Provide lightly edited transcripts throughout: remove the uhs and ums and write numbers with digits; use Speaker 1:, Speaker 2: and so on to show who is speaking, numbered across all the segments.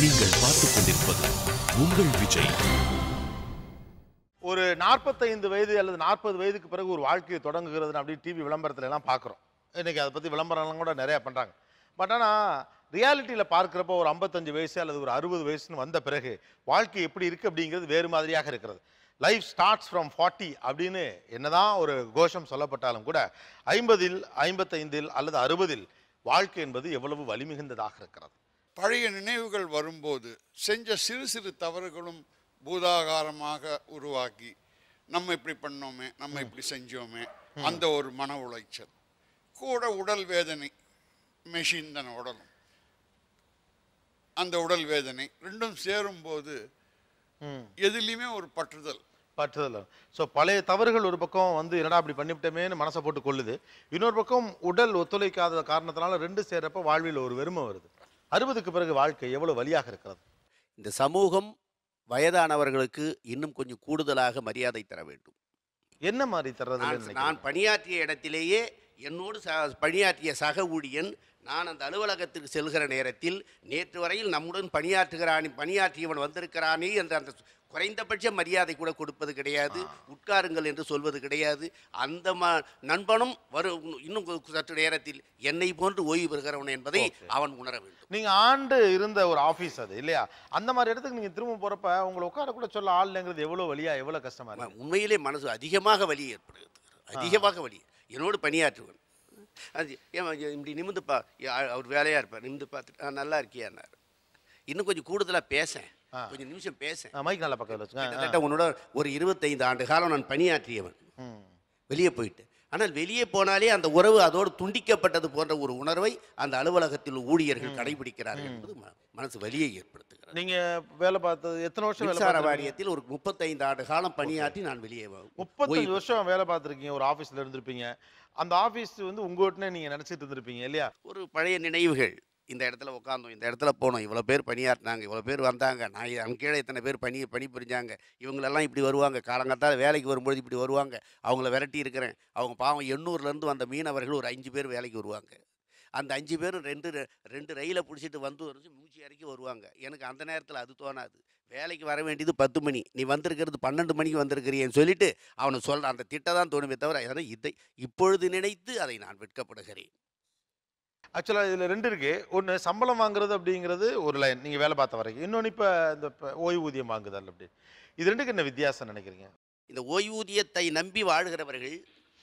Speaker 1: நீங்கள் பார்த்துக் கொண்டிருப்பது உங்கள் விஜய்.
Speaker 2: ஒரு 45 வயது அல்லது 40 வயதுக்கு பிறகு ஒரு வாழ்க்கையை தொடங்குகிறது அப்படி டிவி விளம்பரத்துல எல்லாம் பார்க்குறோம். இன்னைக்கு அதை பற்றி விளம்பரம்லாம் கூட நிறையா பண்ணுறாங்க. பட் ஆனால் ரியாலிட்டியில் பார்க்குறப்போ ஒரு 55 வயசு அல்லது ஒரு 60 வயசுன்னு வந்த பிறகு வாழ்க்கை எப்படி இருக்குது அப்படிங்கிறது வேறு மாதிரியாக இருக்கிறது. லைஃப் ஸ்டார்ட்ஸ் ஃப்ரம் 40 அப்படின்னு என்னதான் ஒரு கோஷம் சொல்லப்பட்டாலும் கூட 50, 55 அல்லது 60 வாழ்க்கை என்பது எவ்வளவு வலிமிகுந்ததாக இருக்கிறது.
Speaker 3: பழைய நினைவுகள் வரும்போது செஞ்ச சிறு சிறு தவறுகளும் பூதாகாரமாக உருவாக்கி நம்ம இப்படி பண்ணோமே, நம்ம இப்படி செஞ்சோமே, அந்த ஒரு மன உளைச்சல் கூட உடல் வேதனை, மெஷின் தானே உடலும், அந்த உடல் வேதனை ரெண்டும் சேரும்போது எதுலேயுமே ஒரு பற்றுதல்.
Speaker 2: ஸோ பழைய தவறுகள் ஒரு பக்கம் வந்து என்னடா அப்படி பண்ணிவிட்டமேன்னு மனசை போட்டு கொள்ளுது. இன்னொரு பக்கம் உடல் ஒத்துழைக்காத காரணத்தினால ரெண்டு சேர்றப்ப வாழ்வில் ஒரு வெறுமை வருது. 60க்கு பிறகு வாழ்க்கை எவ்வளவு வலியாக இருக்கிறது.
Speaker 4: இந்த சமூகம் வயதானவர்களுக்கு இன்னும் கொஞ்சம் கூடுதலாக மரியாதை தர வேண்டும்.
Speaker 2: என்ன மாதிரி தர்றது?
Speaker 4: நான் பணியாற்றிய இடத்திலேயே என்னோடு பணியாற்றிய சக ஊழியன் நான் அந்த அலுவலகத்துக்கு செல்கிற நேரத்தில் நேற்று வரையில் நம்முடன் பணியாற்றியவன் வந்திருக்கிறானே என்ற அந்த குறைந்தபட்ச மரியாதை கூட கொடுப்பது கிடையாது. உட்காருங்கள் என்று சொல்வது கிடையாது. அந்த நண்பனும் இன்னும் சற்று நேரத்தில் என்னை போன்று ஓய்வு பெறுகிறவன் என்பதை அவன் உணர வேண்டும்.
Speaker 2: நீங்க ஆண்டு இருந்த ஒரு ஆபீஸ் அது இல்லையா? அந்த மாதிரி இடத்துக்கு நீங்க திரும்ப போறப்ப உங்களை உட்கார கூட சொல்ல ஆள் இல்லைங்கிறது எவ்வளவு வலியா, எவ்வளவு கஷ்டமா இருக்கு.
Speaker 4: உண்மையிலே மனசு அதிகமாக வலி ஏற்படுகிறது. அதிகமாக வலி. என்னோடு பணியாற்றுவன் அது இப்படி நிமிந்துப்பா, அவர் வேலையா இருப்பார், நிமிந்து பார்த்துட்டு நல்லா இருக்கியான்னார். இன்னும் கொஞ்சம் கூடுதலாக பேசேன், கொஞ்சம் நிமிஷம் பேசேன்.
Speaker 2: மைக் நல்லா பக்கத்தில்
Speaker 4: கிட்டத்தட்ட உன்னோட ஒரு 25 ஆண்டு காலம் நான் பணியாற்றியவன். வெளியே போயிட்டு, ஆனால் வெளியே போனாலே அந்த உறவு அதோடு துண்டிக்கப்பட்டது போன்ற ஒரு உணர்வை அந்த அலுவலகத்தில் ஊழியர்கள் கடைபிடிக்கிறார்கள் என்பது மனசு வலியை ஏற்படுத்துகிறது.
Speaker 2: நீங்க வேலை பார்த்தது எத்தனை வருஷம்?
Speaker 4: மின்சார வாரியத்தில் ஒரு 35 ஆண்டு காலம் பணியாற்றி நான் வெளியே
Speaker 2: 35 வருஷம் வேலை பார்த்துருக்கீங்க. ஒரு ஆஃபீஸில் இருந்திருப்பீங்க. அந்த ஆஃபீஸ் வந்து உங்கள்கிட்ட நீங்கள் நினச்சிட்டு இருந்திருப்பீங்க இல்லையா?
Speaker 4: ஒரு பழைய நினைவுகள். இந்த இடத்துல உட்காந்தோம், இந்த இடத்துல போனோம், இவ்வளோ பேர் பணியாற்றினாங்க, இவ்வளோ பேர் வந்தாங்க, நான் கீழே இத்தனை பேர் பணி புரிஞ்சாங்க, இவங்களெல்லாம் இப்படி வருவாங்க, காலங்காத்தால் வேலைக்கு வரும்பொழுது இப்படி வருவாங்க, அவங்கள விரட்டி இருக்கிறேன். அவங்க பாவம் 800லேருந்து வந்த மீனவர்கள் ஒரு 5 பேர் வேலைக்கு வருவாங்க. அந்த 5 பேரும் ரெண்டு ரயிலை பிடிச்சிட்டு வந்து மூச்சு இறக்கி வருவாங்க. எனக்கு அந்த நேரத்தில் அது தோணாது. வேலைக்கு வர வேண்டியது 10 மணி, நீ வந்திருக்கிறது 12 மணிக்கு வந்திருக்கிறீன்னு சொல்லிட்டு அவனை சொல்கிற அந்த திட்டம் தான் தோணுமே தவிர இப்பொழுது நினைத்து அதை நான் வெட்கப்படுகிறேன்.
Speaker 2: ஆக்சுவலாக இதில் 2 இருக்கு. ஒன்று சம்பளம் வாங்குறது அப்படிங்கிறது ஒரு லைன், நீங்கள் வேலை பார்த்த வரைக்கும். இன்னொன்று இப்போ இந்த ஓய்வூதியம் வாங்குதல் அப்படி. இது 2க்கு என்ன வித்தியாசம் நினைக்கிறீங்க?
Speaker 4: இந்த ஓய்வூதியத்தை நம்பி வாழ்கிறவர்கள்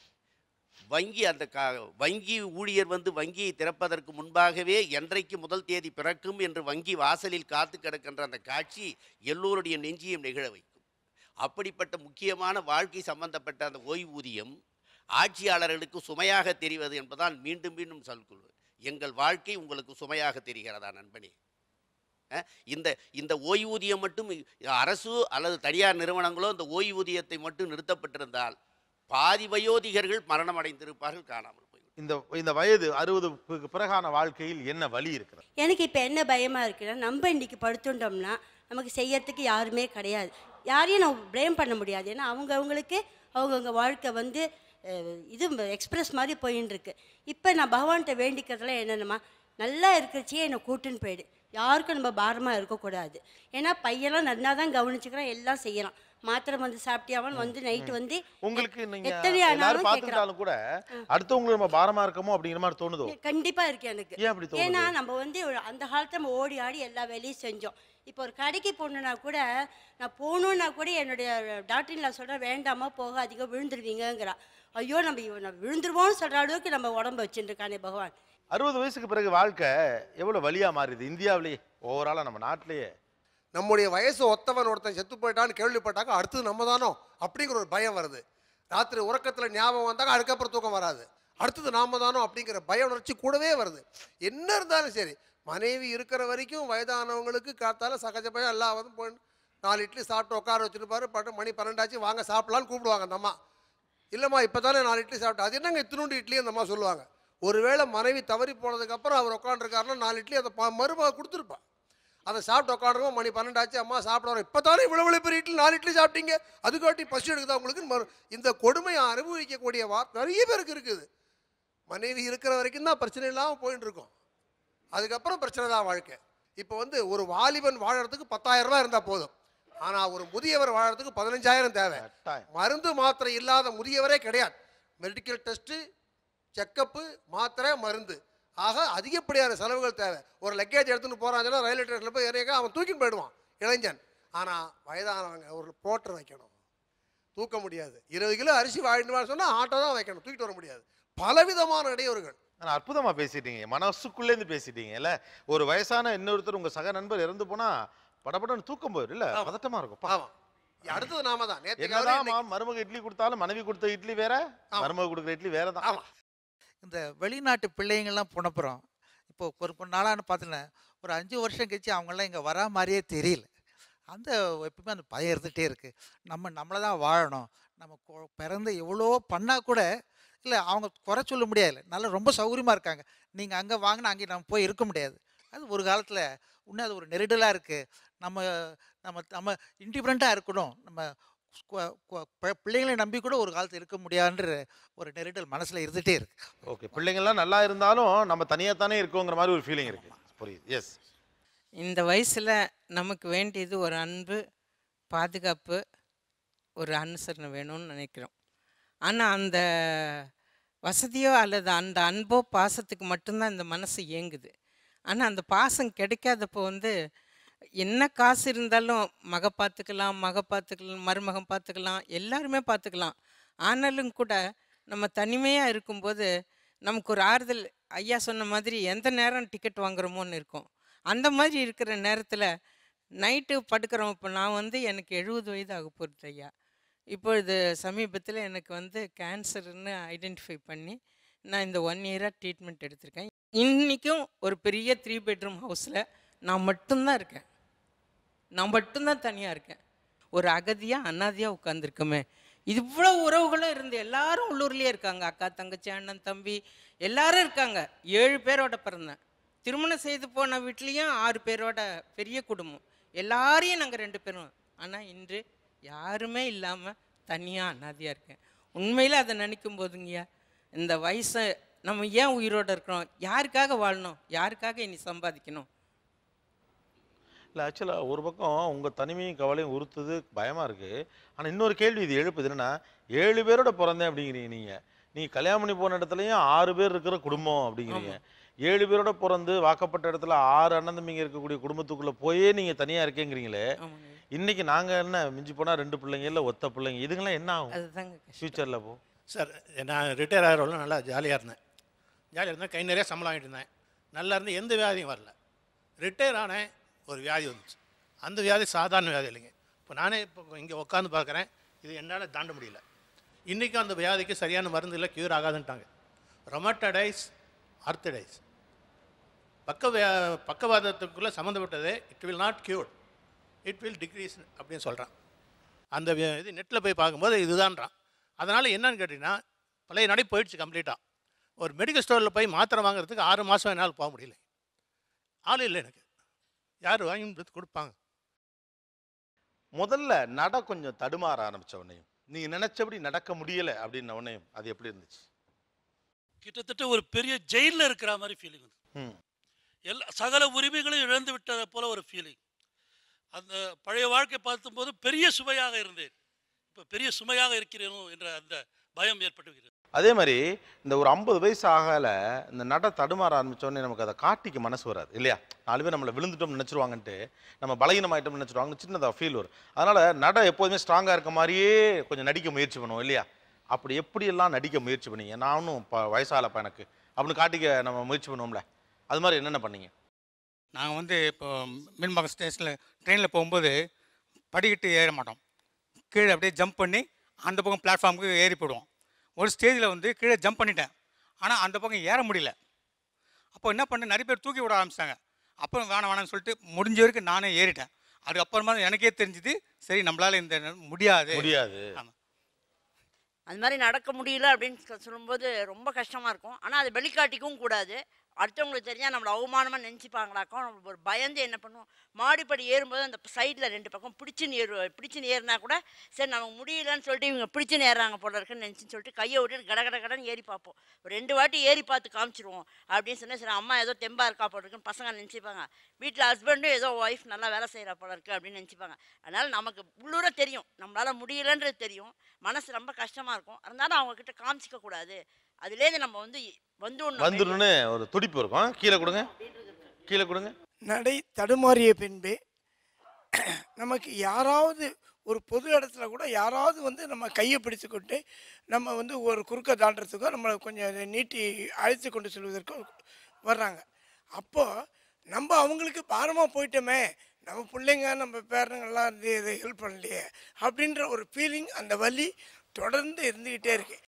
Speaker 4: வங்கி ஊழியர் வந்து வங்கியை திறப்பதற்கு முன்பாகவே என்றைக்கு முதல் தேதி பிறக்கும் என்று வங்கி வாசலில் காத்து கிடக்கின்ற அந்த காட்சி எல்லோருடைய நெஞ்சியும் நெகிழ வைக்கும். அப்படிப்பட்ட முக்கியமான வாழ்க்கை சம்பந்தப்பட்ட அந்த ஓய்வூதியம் ஆட்சியாளர்களுக்கு சுமையாக தெரிவது என்பதால் மீண்டும் மீண்டும் சொல்லுவது. எங்கள் வாழ்க்கை உங்களுக்கு சுமையாக தெரிகிறதா நண்பனே? இந்த ஓய்வூதியம் மட்டும் அரசு அல்லது தனியார் நிறுவனங்களோ இந்த ஓய்வூதியத்தை மட்டும் நிறுத்தப்பட்டிருந்தால் பாதி வயோதிகர்கள் மரணம் அடைந்திருப்பார்கள், காணாமல் போய்.
Speaker 2: இந்த வயது 60க்கு பிறகான வாழ்க்கையில் என்ன வலி இருக்கிறது?
Speaker 5: எனக்கு இப்போ என்ன பயமாக இருக்குன்னா, நம்ம இன்னைக்கு படுத்துட்டோம்னா நமக்கு செய்யறதுக்கு யாருமே கிடையாது. யாரையும் நம்ம ப்ளேம் பண்ண முடியாது. ஏன்னா அவங்கவுங்களுக்கு அவங்கவுங்க வாழ்க்கை வந்து இது எக்ஸ்பிரஸ் மாதிரி போயின்னு இருக்கு. இப்போ நான் பகவான்கிட்ட வேண்டிக்கிறதுலாம் என்னென்னமா, நல்லா இருக்கிறச்சே என்னை கூட்டுன்னு போயிடு, யாருக்கும் நம்ம பாரமாக இருக்கக்கூடாது. ஏன்னா பையெல்லாம் நல்லா தான் கவனிச்சுக்கிறான், எல்லாம் செய்யறான். மாத்திரை வந்து சாப்பிட்டியாவன் வந்து நைட்டு வந்து
Speaker 2: உங்களுக்கு
Speaker 5: எத்தனை ஆனாலும் கேட்கறாலும்
Speaker 2: கூட அடுத்தவங்களுக்கு நம்ம பாரமா இருக்கமோ அப்படிங்கிற மாதிரி தோணுதோ?
Speaker 5: கண்டிப்பா இருக்கு எனக்கு. ஏன்னா நம்ம வந்து அந்த காலத்துல நம்ம ஓடி ஆடி எல்லா வேலையும் செஞ்சோம். இப்போ ஒரு கடைக்கு போகணுன்னா கூட, நான் போகணுன்னா கூட என்னுடைய டாக்டர் நான் சொல்கிறேன், வேண்டாமா போக அதிகம் விழுந்துருவீங்கிறா. ஐயோ நம்ம விழுந்துருவோம்னு சொல்கிற அளவுக்கு நம்ம உடம்பு வச்சுருக்கானே பகவான்.
Speaker 2: 60 வயசுக்கு பிறகு வாழ்க்கை எவ்வளோ வலியாக மாறிடுது இந்தியாவிலேயே, ஓவராலாக நம்ம நாட்டிலேயே.
Speaker 6: நம்முடைய வயசு ஒருத்தன் செத்து போயிட்டான்னு கேள்விப்பட்டாக்க அடுத்தது நம்ம தானோ அப்படிங்கிற ஒரு பயம் வருது. ராத்திரி உறக்கத்தில் ஞாபகம் வந்தாக்க அதுக்கப்புறம் தூக்கம் வராது. அடுத்தது நாம தானோ அப்படிங்கிற பய உணர்ச்சி கூடவே வருது. என்ன இருந்தாலும் சரி, மனைவி இருக்கிற வரைக்கும் வயதானவங்களுக்கு காத்தால சகஜ பயம் எல்லாம் வந்து போய் 4 இட்லி சாப்பிட்டு உட்கார வச்சுருப்பாரு. மணி 12 ஆச்சு, வாங்க சாப்பிடலான்னு கூப்பிடுவாங்க அந்த அம்மா. இல்லைம்மா இப்போ தானே 4 இட்லி சாப்பிட்டா, அது என்னங்க இத்தினூண்டு இட்லி அந்த அம்மா சொல்லுவாங்க. ஒருவேளை மனைவி தவறி போனதுக்கப்புறம் அவர் உட்காந்துருக்காருன்னா 4 இட்லி அதை மருமக கொடுத்துருப்பா. அதை சாப்பிட்டு உட்காடுறோம், மணி 12 ஆச்சு, அம்மா சாப்பிட்றோம், இப்போ தானே இவ்வளோ பெரிய இட்லி 4 இட்லி சாப்பிட்டீங்க, அதுக்காட்டி பசி எடுக்குதா உங்களுக்கு? இந்த கொடுமையை அனுபவிக்கக்கூடிய நிறைய பேருக்கு இருக்குது. மனைவி இருக்கிற வரைக்கும் தான் பிரச்சனை இல்லாமல் போயிட்டு இருக்கோம். அதுக்கப்புறம் பிரச்சனை தான் வாழ்க்கை. இப்போ வந்து ஒரு வாலிபன் வாழறதுக்கு 10,000 ரூபாய் இருந்தால் போதும். ஆனால் ஒரு முதியவர் வாழறதுக்கு 15,000 தேவை.
Speaker 2: கட்டாயம்.
Speaker 6: மருந்து மாத்திரை இல்லாத முதியவரே கிடையாது. மெடிக்கல் டெஸ்ட்டு, செக்கப்பு, மாத்திரை, மருந்து, ஆக அதிகப்படியான செலவுகள் தேவை. ஒரு லக்கேஜ் எடுத்துன்னு போகிறாங்கன்னா ரயில்வே ஸ்டேஷனில் போய் இறங்க அவன் தூக்கின்னு போயிடுவான் இளைஞன். ஆனால் வயதானவங்க ஒரு போட்டர் வைக்கணும், தூக்க முடியாது. 20 கிலோ அரிசி வாங்கிட்டு சொன்னால் ஆட்டோ தான் வைக்கணும், தூக்கிட்டு வர முடியாது. பலவிதமான இடையூறுகள்.
Speaker 2: ஆனால் அற்புதமாக பேசிட்டீங்க, மனசுக்குள்ளேருந்து பேசிட்டீங்க இல்லை. ஒரு வயசான இன்னொருத்தர் உங்கள் சக நண்பர் இறந்து போனால் படப்படன்னு தூக்கம் போயிடும் இல்லை, பதட்டமாக இருக்கும்.
Speaker 6: ஆமாம், அடுத்தது நாம தான்.
Speaker 2: என்னதான் மருமக இட்லி கொடுத்தாலும் மனைவி கொடுத்த இட்லி வேற, மருமக கொடுக்குற இட்லி வேற தான்.
Speaker 6: ஆமாம்.
Speaker 7: இந்த வெளிநாட்டு பிள்ளைங்கள்லாம் போனப்புறம் இப்போ ஒரு நாளான்னு பார்த்தீங்கன்னா ஒரு 5 வருஷம் கழிச்சு அவங்களாம் இங்கே வரா மாதிரியே தெரியல. அந்த எப்பவுமே அந்த பயம் இருந்துகிட்டே இருக்குது. நம்மளை தான் வாழணும், நம்ம பிறந்து எவ்வளோ பண்ணால் கூட இல்லை அவங்க குறை சொல்ல முடியாது. நல்லா ரொம்ப சௌகரியமாக இருக்காங்க. நீங்கள் அங்கே வாங்கினா அங்கே நம்ம போய் இருக்க முடியாது. அது ஒரு காலத்தில் இன்னும் அது ஒரு நெருடலாக இருக்குது. நம்ம நம்ம நம்ம இண்டிபெண்ட்டாக இருக்கணும். நம்ம பிள்ளைங்களை நம்பி கூட ஒரு காலத்தில் இருக்க முடியாதுன்ற ஒரு நெருடல் மனசில் இருந்துகிட்டே இருக்கு.
Speaker 2: ஓகே, பிள்ளைங்கள்லாம் நல்லா இருந்தாலும் நம்ம தனியாக தானே இருக்கோங்கிற மாதிரி ஒரு ஃபீலிங் இருக்குது. புரியுது. எஸ்.
Speaker 8: இந்த வயசில் நமக்கு வேண்டியது ஒரு அன்பு, பாதுகாப்பு, ஒரு அனுசரணை வேணும்னு நினைக்கிறோம். ஆனால் அந்த வசதியோ அல்லது அந்த அன்போ பாசத்துக்கு மட்டும்தான் இந்த மனசு இயங்குது. ஆனால் அந்த பாசம் கிடைக்காதப்போ என்ன காசு இருந்தாலும் மக பார்த்துக்கலாம், மருமகன் பார்த்துக்கலாம், எல்லாருமே பார்த்துக்கலாம். ஆனாலும் கூட நம்ம தனிமையாக இருக்கும்போது நமக்கு ஒரு ஆறுதல், ஐயா சொன்ன மாதிரி எந்த நேரம் டிக்கெட் வாங்குறோமோன்னு இருக்கும். அந்த மாதிரி இருக்கிற நேரத்தில் நைட்டு படுக்கிறோம். இப்போ நான் எனக்கு 70 வயது ஆக போகிறது ஐயா. இப்பொழுது சமீபத்தில் எனக்கு கேன்சர்னு ஐடென்டிஃபை பண்ணி நான் இந்த 1 இயராக ட்ரீட்மெண்ட் எடுத்திருக்கேன். இன்றைக்கும் ஒரு பெரிய 3 பெட்ரூம் ஹவுஸில் நான் மட்டும்தான் இருக்கேன். நான் மட்டும்தான் தனியாக இருக்கேன். ஒரு அகதியாக அனாதையாக உட்காந்துருக்கோமே. இவ்வளோ உறவுகளும் இருந்து எல்லாரும் உள்ளூர்லேயே இருக்காங்க. அக்கா, தங்கச்சி, அண்ணன், தம்பி எல்லாரும் இருக்காங்க. 7 பேரோட பிறந்தேன். திருமணம் செய்து போன வீட்லேயும் 6 பேரோட பெரிய குடும்பம். எல்லாரையும் நாங்கள் 2 பேரும். ஆனால் இன்று யாருமே இல்லாமல் தனியாக அனாதையாக இருக்கேன். உண்மையில் அதை நினைக்கும் போதுங்கய்யா, இந்த வயசை நம்ம ஏன் உயிரோடு இருக்கிறோம்? யாருக்காக வாழணும்? யாருக்காக இனி சம்பாதிக்கணும்?
Speaker 2: இல்லை, ஆக்சுவலாக ஒரு பக்கம் உங்கள் தனிமையும் கவலையும் உறுத்துது, பயமாக இருக்குது. ஆனால் இன்னொரு கேள்வி இது எழுப்புது என்னென்னா, 7 பேரோட பிறந்தேன் அப்படிங்கிறீங்க. நீங்கள் கல்யாணம் பண்ணி போன இடத்துலையும் 6 பேர் இருக்கிற குடும்பம் அப்படிங்கிறீங்க. 7 பேரோட பிறந்து வாக்கப்பட்ட இடத்துல 6 அண்ணன் தம்பிங்க இருக்கக்கூடிய குடும்பத்துக்குள்ளே போயே நீங்கள் தனியாக இருக்கேங்கிறீங்களே. இன்றைக்கி நாங்கள் என்ன மிஞ்சி போனால் 2 பிள்ளைங்க இல்லை ஒத்த பிள்ளைங்க, இதுங்கெல்லாம் என்ன ஆகும்
Speaker 8: அதுதாங்க
Speaker 2: ஃப்யூச்சரில்? போ
Speaker 9: சார், நான் ரிட்டையர் ஆகிறவங்க நல்லா ஜாலியாக இருந்தேன். கை நிறைய சம்பளம் வாங்கிட்டு இருந்தேன். நல்லா இருந்து எந்த வியாதியும் வரல. ரிட்டையர் ஆனேன், ஒரு வியாதி வந்துச்சு. அந்த வியாதி சாதாரண வியாதி இல்லைங்க. இப்போ நானே இப்போ இங்கே உட்காந்து பார்க்குறேன், இது என்னால் தாண்ட முடியல. இன்றைக்கும் அந்த வியாதிக்கு சரியான மருந்து இல்லை, க்யூர் ஆகாதுன்ட்டாங்க. ரொமட்டடைஸ், ஆர்த்தடைஸ், பக்கவாதத்துக்குள்ளே சம்மந்தப்பட்டது. It will not cure, it will decrease அப்படின்னு சொல்கிறான். அந்த இது நெட்டில் போய் பார்க்கும்போது இதுதான்றான். அதனால் என்னன்னு கேட்டிங்கன்னா, பழைய நடை போயிடுச்சு கம்ப்ளீட்டாக. ஒரு மெடிக்கல் ஸ்டோரில் போய் மாத்திரை வாங்குறதுக்கு 6 மாதம் என்னால் போக முடியல. ஆள் இல்லை எனக்கு, யார் வாங்கி கொடுப்பாங்க.
Speaker 2: முதல்ல நட கொஞ்சம் தடுமாற ஆரம்பித்த உடனேயும், நீங்கள் நினச்சபடி நடக்க முடியலை அப்படின்ன உடனேயும் அது எப்படி இருந்துச்சு?
Speaker 10: கிட்டத்தட்ட ஒரு பெரிய ஜெயிலில் இருக்கிற மாதிரி ஃபீலிங் வந்து, சகல உரிமைகளையும் இழந்து விட்டதை போல ஒரு ஃபீலிங். அந்த பழைய வாழ்க்கை பார்க்கும்போது பெரிய சுமையாக இருந்தேன், இப்போ பெரிய சுமையாக இருக்கிறேனோ என்ற அந்த பயம் ஏற்பட்டுகிறது.
Speaker 2: அதே மாதிரி இந்த ஒரு 50 வயசு ஆகலை இந்த நட தடுமாற ஆரம்பித்தோடனே நமக்கு அதை காட்டிக்க மனசு வராது இல்லையா? 4 பேர் நம்மளை விழுந்துட்டோம்னு நினச்சிருவாங்கன்ட்டு, நம்ம பலகீனமாயிட்டோம்னு நினச்சிருவாங்கன்னு சின்னதாக ஃபீல் வரும். அதனால் நட எப்போதுமே ஸ்ட்ராங்காக இருக்க மாதிரியே கொஞ்சம் நடிக்க முயற்சி பண்ணுவோம் இல்லையா? அப்படி எப்படியெல்லாம் நடிக்க முயற்சி பண்ணீங்க? நானும் வயசாலப்பா எனக்கு அப்படின்னு காட்டிக்க நம்ம முயற்சி பண்ணுவோம்ல, அது மாதிரி என்னென்ன பண்ணீங்க?
Speaker 11: நாங்கள் இப்போ மீன்பாக்கம் ஸ்டேஷனில் ட்ரெயினில் போகும்போது படிக்கட்டு ஏற மாட்டோம், கீழே அப்படியே ஜம்ப் பண்ணி அந்த பக்கம் பிளாட்ஃபார்முக்கு ஏறி போயிடுவோம். ஒரு ஸ்டேஜில் கீழே ஜம்ப் பண்ணிட்டேன், ஆனால் அந்த பக்கம் ஏற முடியல. அப்போ என்ன பண்ணேன், நிறைய பேர் தூக்கி விட ஆரம்பிச்சிட்டாங்க. அப்புறம் வேணாம்னு சொல்லிட்டு முடிஞ்ச வரைக்கும் நானே ஏறிட்டேன். அதுக்கப்புறமா எனக்கே தெரிஞ்சுது, சரி நம்மளால் இந்த முடியாது. ஆமாம்,
Speaker 12: அது மாதிரி நடக்க முடியல அப்படின்னு சொல்லும்போது ரொம்ப கஷ்டமாக இருக்கும். ஆனால் அது வெளிக்காட்டிக்கவும் கூடாது. அடுத்தவங்களுக்கு தெரிஞ்சால் நம்மளை அவமானமாக நினச்சிப்பாங்களாக்கும். நம்ம ஒரு பயந்து என்ன பண்ணுவோம், மாடிப்படி ஏறும்போது அந்த சைடில் 2 பக்கம் பிடிச்சின்னு ஏறினா கூட சரி நமக்கு முடியலன்னு சொல்லிட்டு இவங்க பிடிச்சின்னு ஏறுறாங்க போல இருக்குன்னு நினச்சின்னு சொல்லிட்டு கையை விட்டு கடன்னு ஏறி பார்ப்போம். ஒரு 2 வாட்டி ஏறி பார்த்து காமிச்சிருவோம் அப்படின்னு சொன்னால் சரி அம்மா ஏதோ தெம்பா இருக்கா போல இருக்குன்னு பசங்க நினச்சிப்பாங்க. வீட்டில் ஹஸ்பண்டும் ஏதோ ஒய்ஃப் நல்லா வேலை செய்கிறா போல இருக்குது அப்படின்னு நினச்சிப்பாங்க. அதனால் நமக்கு உள்ளூர தெரியும் நம்மளால் முடியலன்றது தெரியும், மனசு ரொம்ப கஷ்டமாக இருக்கும். அதனால அவங்கக்கிட்ட காமிச்சிக்க கூடாது. அதுலேருந்து நம்ம
Speaker 2: வந்துடணும்னு ஒரு துடிப்பு இருக்கும். கீழே கொடுங்க, கீழே கொடுங்க.
Speaker 13: நடை தடுமாறிய பின்பே நமக்கு யாராவது ஒரு பொது இடத்துல கூட யாராவது நம்ம கையை பிடித்துக்கொண்டு நம்ம ஒரு குறுக்க தாண்டறதுக்கோ நம்மளை கொஞ்சம் நீட்டி அழைத்து கொண்டு செல்வதற்கோ வர்றாங்க. அப்போது நம்ம அவங்களுக்கு பாரமாக போயிட்டோமே, நம்ம பிள்ளைங்க நம்ம பேரனுங்கள்லாம் இதை ஹெல்ப் பண்ணலையே அப்படின்ற ஒரு ஃபீலிங், அந்த வலி தொடர்ந்து இருந்துக்கிட்டே இருக்குது.